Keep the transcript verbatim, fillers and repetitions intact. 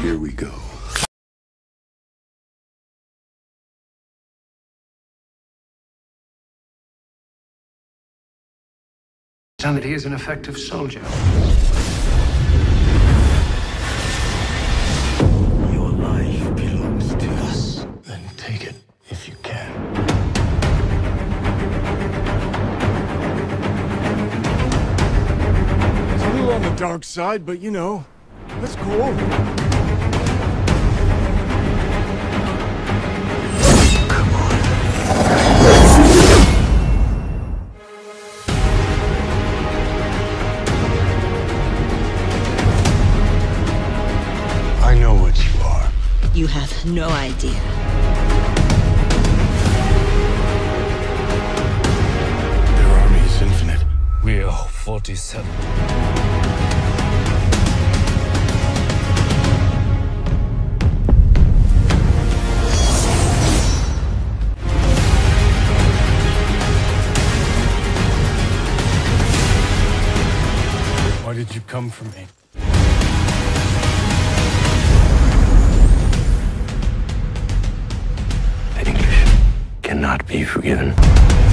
Here we go. And that he is an effective soldier. Your life belongs to us. Then take it if you can. It's a little on the dark side, but you know, that's cool. Come on. I know what you are. You have no idea. Their army is infinite. We are forty-seven. Why did you come for me? The English cannot be forgiven.